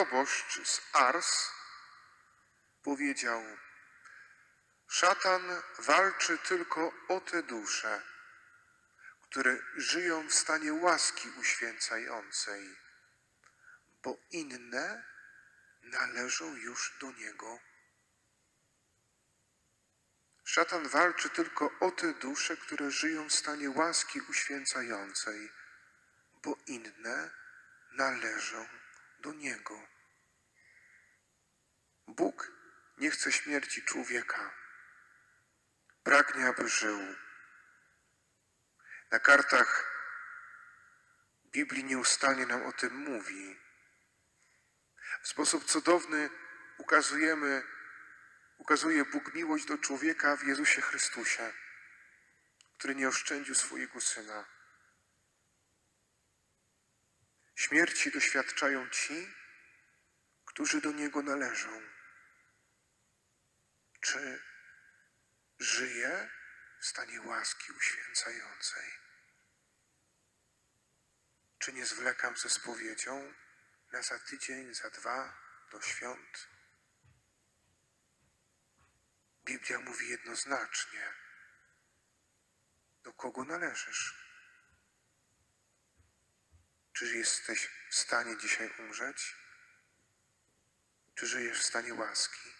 proboszcz z Ars powiedział: szatan walczy tylko o te dusze, które żyją w stanie łaski uświęcającej, bo inne należą już do niego. Szatan walczy tylko o te dusze, które żyją w stanie łaski uświęcającej, bo inne należą do niego. Bóg nie chce śmierci człowieka. Pragnie, aby żył. Na kartach Biblii nieustannie nam o tym mówi. W sposób cudowny ukazuje Bóg miłość do człowieka w Jezusie Chrystusie, który nie oszczędził swojego Syna. Śmierci doświadczają ci, którzy do Niego należą. Czy żyje w stanie łaski uświęcającej? Czy nie zwlekam ze spowiedzią na za tydzień, za 2 do świąt? Biblia mówi jednoznacznie: do kogo należysz? Czy jesteś w stanie dzisiaj umrzeć? Czy żyjesz w stanie łaski?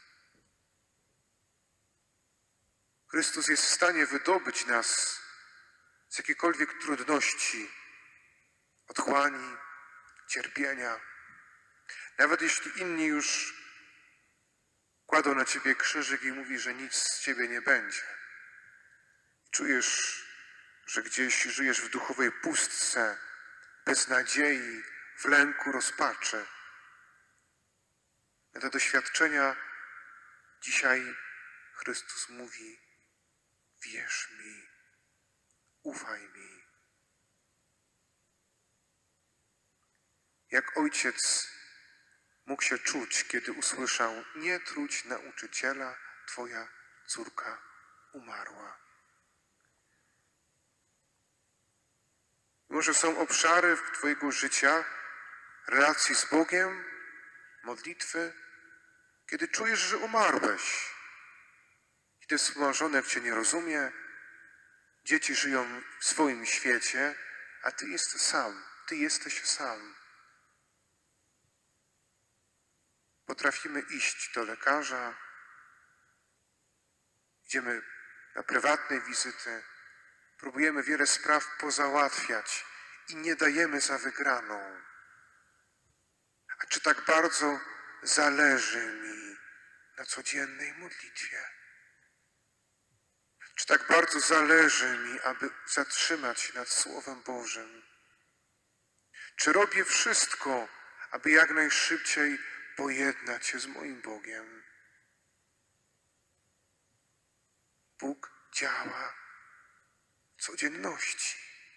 Chrystus jest w stanie wydobyć nas z jakiejkolwiek trudności, otchłani, cierpienia. Nawet jeśli inni już kładą na ciebie krzyżyk i mówi, że nic z ciebie nie będzie. Czujesz, że gdzieś żyjesz w duchowej pustce, bez nadziei, w lęku, rozpaczy. Na te doświadczenia dzisiaj Chrystus mówi: wierz mi, ufaj mi. Jak ojciec mógł się czuć, kiedy usłyszał: nie truć nauczyciela, twoja córka umarła. Może są obszary twojego życia, relacji z Bogiem, modlitwy, kiedy czujesz, że umarłeś. Kiedy współmałżonek cię nie rozumie, dzieci żyją w swoim świecie, a ty jesteś sam, ty jesteś sam. Potrafimy iść do lekarza, idziemy na prywatne wizyty, próbujemy wiele spraw pozałatwiać i nie dajemy za wygraną. A czy tak bardzo zależy mi na codziennej modlitwie? Czy tak bardzo zależy mi, aby zatrzymać się nad Słowem Bożym? Czy robię wszystko, aby jak najszybciej pojednać się z moim Bogiem? Bóg działa w codzienności.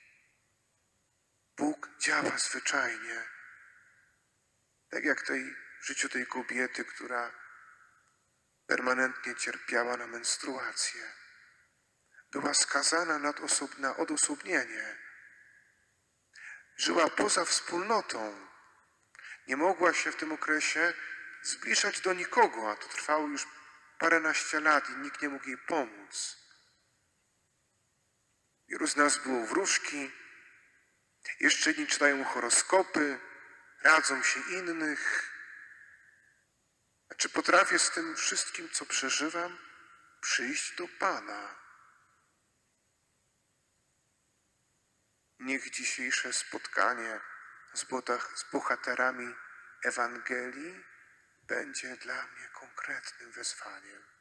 Bóg działa zwyczajnie. Tak jak w życiu tej kobiety, która permanentnie cierpiała na menstruację. Była skazana na odosobnienie. Żyła poza wspólnotą. Nie mogła się w tym okresie zbliżać do nikogo, a to trwało już paręnaście lat i nikt nie mógł jej pomóc. Wielu z nas było wróżki, jeszcze inni czytają horoskopy, radzą się innych. A czy potrafię z tym wszystkim, co przeżywam, przyjść do Pana? Niech dzisiejsze spotkanie z bohaterami Ewangelii będzie dla mnie konkretnym wezwaniem.